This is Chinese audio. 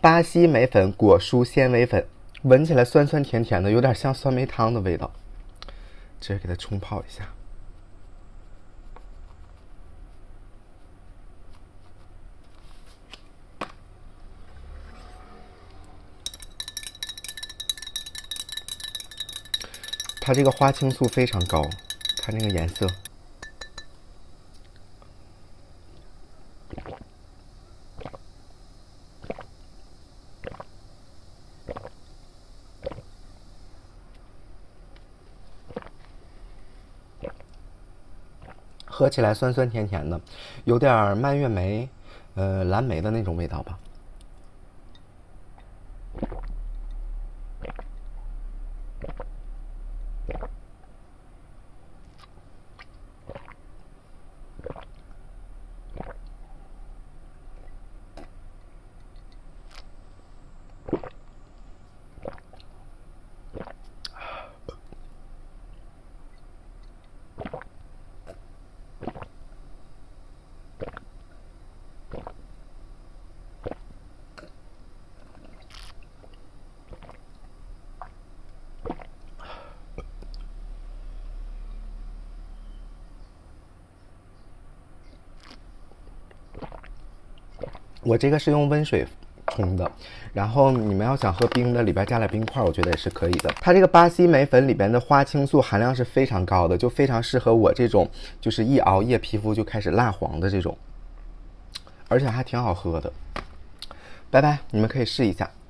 巴西莓粉果蔬纤维粉，闻起来酸酸甜甜的，有点像酸梅汤的味道。直接给它冲泡一下。它这个花青素非常高，看这个颜色。喝起来酸酸甜甜的，有点蔓越莓、蓝莓的那种味道吧。我这个是用温水冲的，然后你们要想喝冰的，里边加点冰块，我觉得也是可以的。它这个巴西莓粉里边的花青素含量是非常高的，就非常适合我这种就是一熬夜皮肤就开始蜡黄的这种，而且还挺好喝的。拜拜，你们可以试一下。